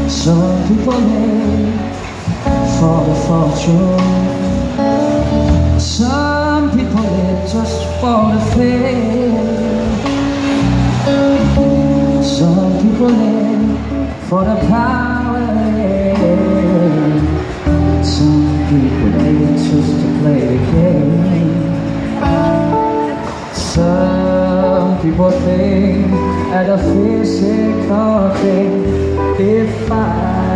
Some people live for the fortune. Some people live just for the fame. Some people live for the power. Some people live just to play the game. Some people think at a physical thing. If I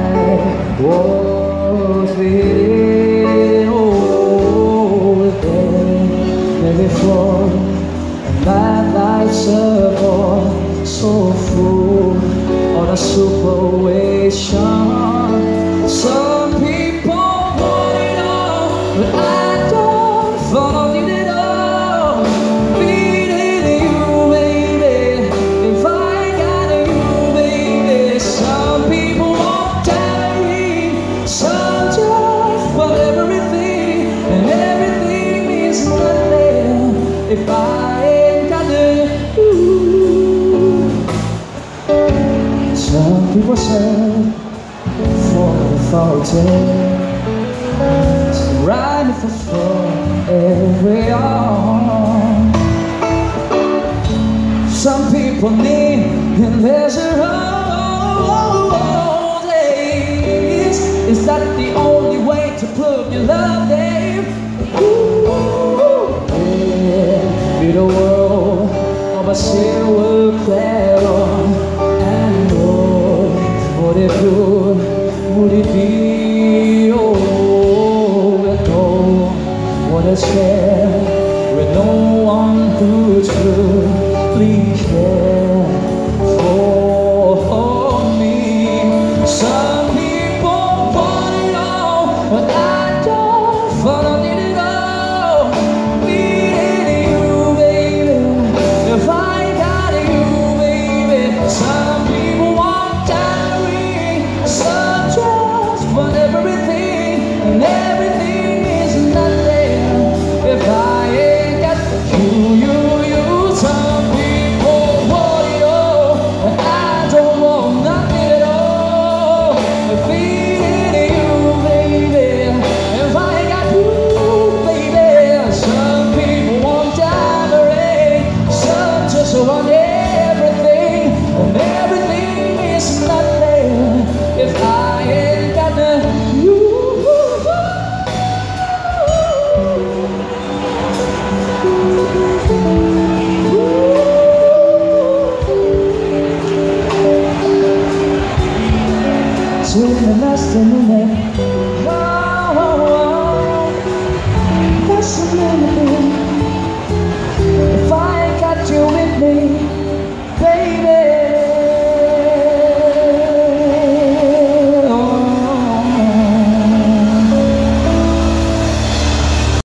was within all day, maybe for my life's a bore, so full on a situation. Some people want it all, but I don't want it at all. Needing you, baby, if I got you, baby. Some people want diary, some just want everything, and everything means nothing if I ain't got you. Some people search for the fountain, right for every arm. Some people need leisure all days. Is that the only way to prove your love, Dave? Yeah, be the world of a silver crown. And would it good, would it be? Oh, let go, what a share with no one who's true. Please care for me. Some people want it all, but I don't want it at all. Needing you, baby, if I got you, baby. Some people want diary, some just want everything, and everything is nothing if I ain't got you. Some people want it all, but I don't want nothing at all. Feeling you, baby, if I got you, baby. Some people want diamond, some just want everything, and everything is nothing if I ain't got you. To the last minute,